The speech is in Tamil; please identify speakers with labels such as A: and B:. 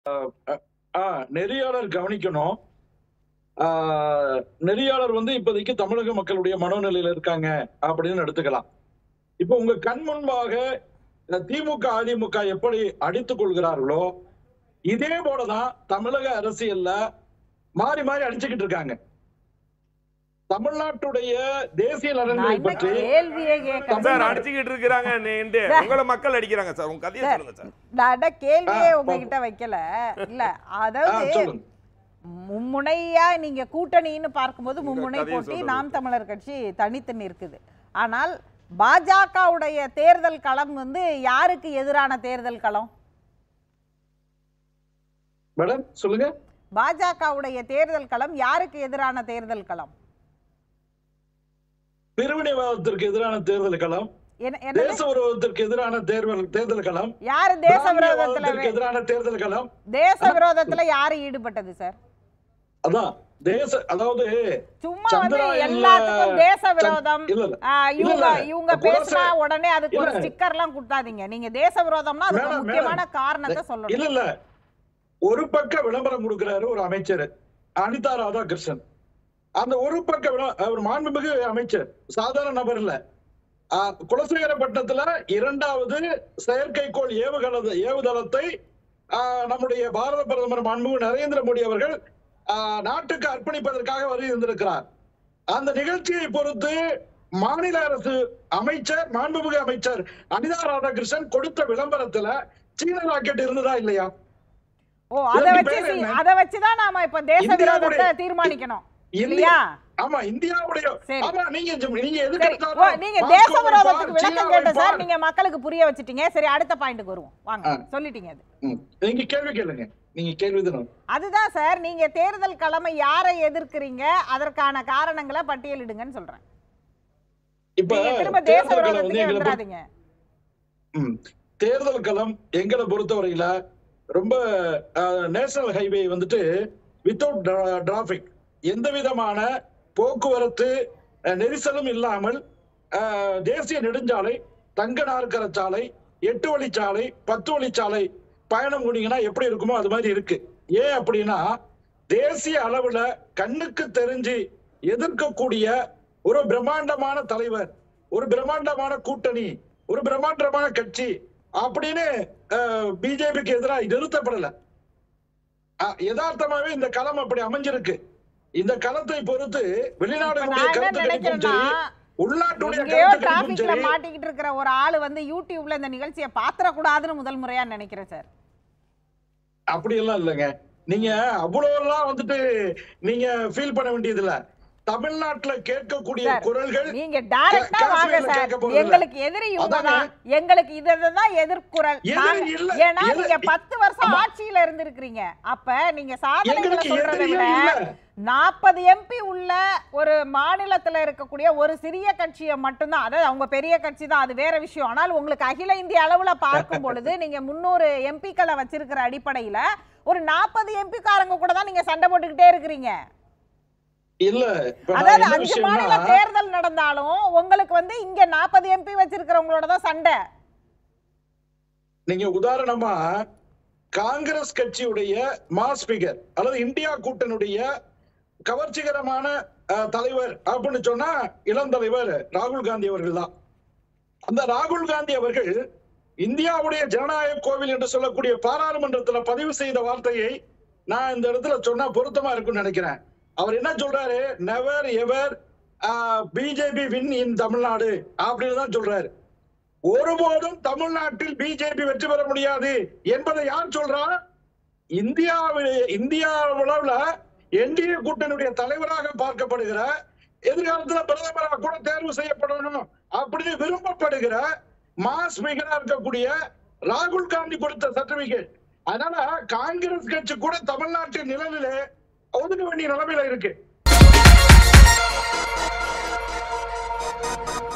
A: நெறியாளர் கவனிக்கணும். நெறியாளர் இப்போதைக்கு தமிழக மக்களுடைய மனோநிலையில இருக்காங்க அப்படின்னு எடுத்துக்கலாம். இப்ப உங்க கண் முன்பாக திமுக அதிமுக எப்படி அடித்துக் கொள்கிறார்களோ இதே போலதான் தமிழக அரசியல்ல மாறி மாறி அடிச்சுக்கிட்டு இருக்காங்க. தமிழ்நாட்டுடைய தேசிய நலன்களை பற்றி
B: அடிச்சுக்கிட்டு இருக்காங்க. உங்களை மக்கள் அடிக்கிறாங்க சார். உங்க கதையை சொல்லுங்க சார்.
C: நான் கேள்வியே உங்ககிட்ட வைக்கல. இல்ல அதாவது மும்முனையா நீங்க கூட்டணின்னு பார்க்கும்போது மும்முனை போட்டி நாம் தமிழர் கட்சி தனித்து நிற்குது. ஆனால் பாஜகவுடைய தேர்தல் களம் யாருக்கு எதிரான தேர்தல் களம்?
A: மேடம் சொல்லுங்க.
C: பாஜகவுடைய தேர்தல் களம் யாருக்கு எதிரான தேர்தல் களம்?
A: பிரிவினைவாதத்திற்கு எதிரான தேர்தல் களம், தேச விரோதத்திற்கு எதிரான தேர்தல் களம்.
C: யாரு தேச விரோதத்துல
A: எதிரான தேர்தல் களம்?
C: தேச விரோதத்துல யாரு ஈடுபட்டது சார்?
A: அதான் அதாவது
C: சும்மா எல்லாத்துக்கும் தேச விரோதம் இவங்க பேசினா உடனே அதுக்கு ஒரு ஸ்டிக்கர் எல்லாம் கொடுத்தாதீங்க. நீங்க தேச விரோதம்னா அதுக்கு முக்கியமான காரணத்தை சொல்லணும்.
A: இல்ல ஒரு பக்க விளம்பரம் கொடுக்கிறாரு ஒரு அமைச்சர் அனிதா ராதாகிருஷ்ணன். அந்த ஒரு பக்க அவர் மாண்புமிகு அமைச்சர், சாதாரண நபர் இல்ல. குலசேகரப்பட்டினத்துல 2வது செயற்கைக்கோள் ஏவுதளத்தை நம்முடைய பாரத பிரதமர் மாண்புமிகு நரேந்திர மோடி அவர்கள் நாட்டுக்கு அர்ப்பணிப்பதற்காக வருகிறார். அந்த நிகழ்ச்சியை பொறுத்து மாநில அரசு அமைச்சர் மாண்புமிகு அமைச்சர் அனிதா ராதாகிருஷ்ணன் கொடுத்த விளம்பரத்துல சீன ராக்கெட் இருந்ததா இல்லையா?
C: அத வச்சுதான் நாம இப்ப தேச விரோதத்தை தீர்மானிக்கணும் இல்லையா?
A: ஆமா, இந்தியாவுடைய
C: நீங்க தேச விரோதத்துக்கு விளக்கம் கேட்ட சார், நீங்க மக்களுக்கு புரிய வச்சிட்டீங்க. சரி, அடுத்த பாயிண்ட்க்கு வருவோம். வாங்க, சொல்லிட்டீங்க. அது
A: நீங்க கேள்வி கேளுங்க. நீங்க கேள்வி தான.
C: அதுதான் சார், நீங்க தேர்தல் களமை யாரை எதிர்க்கிறீங்க, அதற்கான காரணங்களை பட்டியலிடுங்கன்னு சொல்றேன்.
A: இப்ப
C: திரும்ப தேச விரோதத்துக்கு வந்துடாதீங்க.
A: தேர்தல் களம் எங்களை பொறுத்தவரையில ரொம்ப நேஷனல் ஹைவே வித்தவுட் டிராபிக், எந்த விதமான போக்குவரத்து நெரிசலும் இல்லாமல் தேசிய நெடுஞ்சாலை, தங்க நாற்கர சாலை, 8 வழிச்சாலை, 10 வழிச்சாலை பயணம் கூடிங்கன்னா எப்படி இருக்குமோ அது மாதிரி இருக்கு. ஏன் அப்படின்னா தேசிய அளவுல கண்ணுக்கு தெரிஞ்சு எதிர்க்கக்கூடிய ஒரு பிரம்மாண்டமான தலைவர், ஒரு பிரம்மாண்டமான கூட்டணி, ஒரு பிரம்மாண்டமான கட்சி அப்படின்னு பிஜேபிக்கு எதிராக நிறுத்தப்படல. யதார்த்தமாவே இந்த களம் அப்படி அமைஞ்சிருக்கு. இந்த களத்தை பொறுத்து வெளிநாடுகளுடைய கருத்துக்களுக்கும் சரி, உள்நாட்டுடைய கருத்துக்களுக்கும் சரி
C: மாட்டிக்கிட்டு இருக்கிற ஒரு ஆளு யூடியூப்ல இந்த நிகழ்ச்சியை பாத்திர கூடாதுன்னு முதல் முறையா நினைக்கிறேன் சார்.
A: அப்படி எல்லாம் இல்லைங்க. நீங்க அவ்வளவு நீங்க ஃபீல் பண்ண வேண்டியது இல்ல. தமிழ்நாட்டுல கேட்கக்கூடிய குரல்கள்
C: நீங்க டைரக்டா வாங்க சார். எங்களுக்கு எதிரி இவங்கதான், எங்களுக்கு இதுதான் எதிர்குரல். ஏன்னா நீங்க 10 வருஷம் ஆட்சியில இருந்திருக்கீங்க. அப்ப நீங்க சாதனைகளை சொல்றதை விட 40 எம்பி உள்ள ஒரு மாநிலத்துல இருக்கக்கூடிய ஒரு சிறிய கட்சியை மட்டும்தான், அதாவது அவங்க பெரிய கட்சி தான், அது வேற விஷயம். ஆனால் உங்களுக்கு அகில இந்திய அளவுல பார்க்கும் பொழுது நீங்க 300 எம்பிக்களை வச்சிருக்கிற அடிப்படையில ஒரு 40 எம்பி காரங்க கூட தான் நீங்க சண்டை போட்டுக்கிட்டே இருக்கிறீங்க.
A: இல்ல,
C: அதாவது 5 மாநில தேர்தல் நடந்தாலும் உங்களுக்கு இங்க 40 எம்பி வச்சிருக்கிறவங்களோட தான் சண்டை.
A: நீங்க உதாரணமா காங்கிரஸ் கட்சியுடைய மாஸ் பிகர் அல்லது இந்தியா கூட்டணியுடைய கவர்ச்சிகரமான தலைவர் அப்படின்னு சொன்னா இளம் தலைவர் ராகுல் காந்தி அவர்கள் தான். அந்த ராகுல் காந்தி அவர்கள் இந்தியாவுடைய ஜனநாயக கோவில் என்று சொல்லக்கூடிய பாராளுமன்றத்துல பதிவு செய்த வார்த்தையை நான் இந்த இடத்துல சொன்னா பொருத்தமா இருக்குன்னு நினைக்கிறேன். அவர் என்ன சொல்றாரு? Never ever BJP win in Tamil Nadu அப்படின்னு தான் சொல்றாரு. ஒருபோதும் தமிழ்நாட்டில் பிஜேபி வெற்றி பெற முடியாது என்பதை யார் சொல்றா? இந்தியாவுல என்டிஏ கூட்டணியுடைய தலைவராக பார்க்கப்படுகிற, எதிர்காலத்துல பிரதமராக கூட தேர்வு செய்யப்படணும் அப்படின்னு விரும்பப்படுகிற மாஸ் மிகரா இருக்கக்கூடிய ராகுல் காந்தி கொடுத்த சர்டிபிகேட். அதனால காங்கிரஸ் கட்சி கூட தமிழ்நாட்டின் நிழலிலே ஒதுக்க வேண்டிய நிலைமையில இருக்கு.